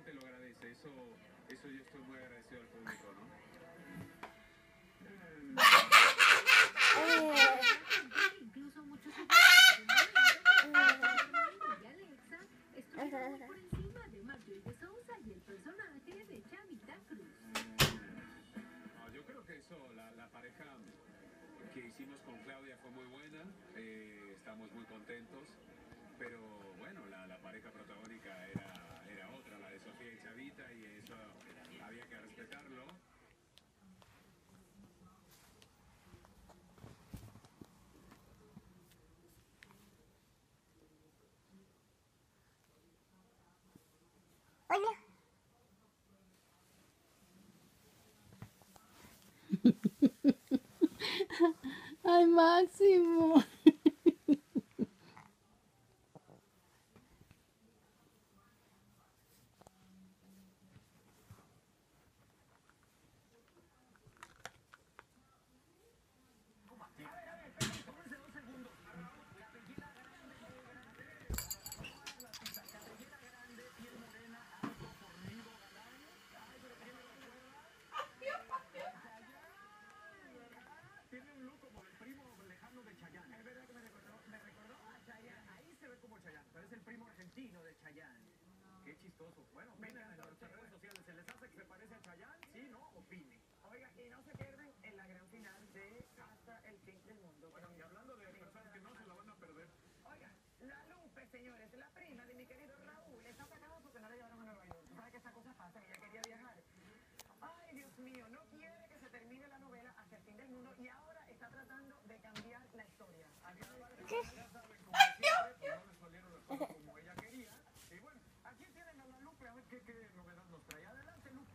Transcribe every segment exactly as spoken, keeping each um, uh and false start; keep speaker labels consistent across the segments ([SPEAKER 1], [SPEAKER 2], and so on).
[SPEAKER 1] te lo agradece. Eso, eso yo estoy muy agradecido al público, ¿no?
[SPEAKER 2] Incluso muchos y Alexa estuvieron por encima de Marjorie de Sousa y el personaje de Chavita Cruz.
[SPEAKER 1] No, yo creo que eso, la, la pareja que hicimos con Claudia fue muy buena, eh, estamos muy contentos, pero bueno, la, la pareja protagónica era, era otra, la de Sofía y Chavita, y eso había que respetarlo.
[SPEAKER 3] Hola.
[SPEAKER 4] Ay, Máximo.
[SPEAKER 5] Tiene un look como el primo lejano de Chayanne. Es verdad que me recordó, me recordó a Chayanne. Ahí se ve como Chayanne, pero es el primo argentino de Chayanne. Qué chistoso. Bueno, opinen en nuestras redes sociales. ¿Se les hace que se parece a Chayanne? Sí, ¿no? Opinen.
[SPEAKER 6] Oiga, y no se pierdan en la gran final de Hasta el Fin del Mundo.
[SPEAKER 5] Bueno, y hablando de personas que no se la van a perder.
[SPEAKER 6] Oiga, la Lupe, señores, la prima de mi querido Raúl, está atacada porque no la llevaron a Nueva York. ¿Sabes que esas cosas pasan? Ella quería viajar. Ay, Dios mío, no quiere que se termine la novela Hasta el Fin del Mundo y ahora está tratando de cambiar la historia.
[SPEAKER 5] Ya saben, como siempre, pues no les salieron las cosas como ella quería. Y bueno, aquí tienen a la Lupe, a ver qué, qué novedad nos trae. Adelante, Lupe.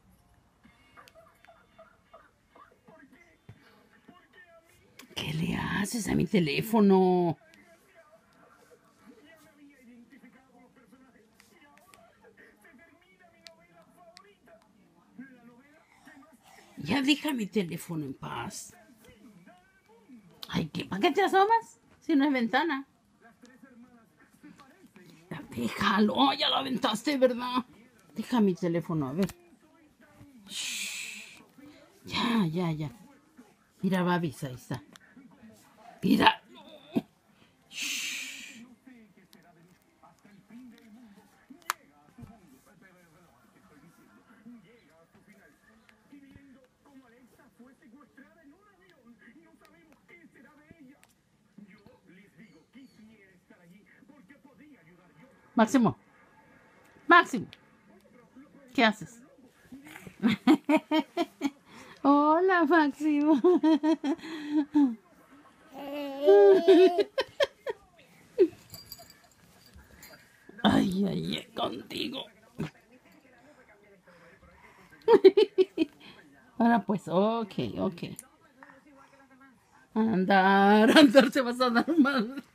[SPEAKER 5] ¿Por qué? ¿Por qué a mí?
[SPEAKER 4] ¿Qué le haces a mi teléfono?
[SPEAKER 5] Ya me había identificado con los personajes. Y ahora se termina mi novela favorita. La novela que más
[SPEAKER 4] Ya deja mi teléfono en paz. Ay, ¿qué? ¿Para qué te asomas? Si no es ventana. Ya, déjalo. Oh, ya lo aventaste, ¿verdad? Deja mi teléfono, a ver. Shh. Ya, ya, ya. Mira, Babis, ahí está. Mira. Shh.
[SPEAKER 5] llega a su final. Y viendo cómo Alexa fue secuestrada en un avión y no sabemos qué será de ella. Yo les digo, quisiera estar allí porque podía ayudar yo.
[SPEAKER 4] Máximo. Máximo. ¿Qué haces? Hola, Máximo. Ay, ay, ay, contigo. Ahora pues, ok, ok. Andar, andar, se vas a dar mal.